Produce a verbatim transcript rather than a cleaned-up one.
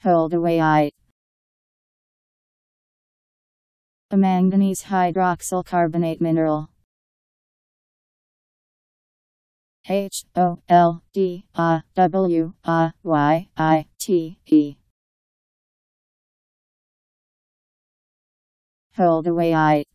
Holdawayite. A manganese hydroxyl-carbonate mineral. H O L D A W A Y I T E. Holdawayite.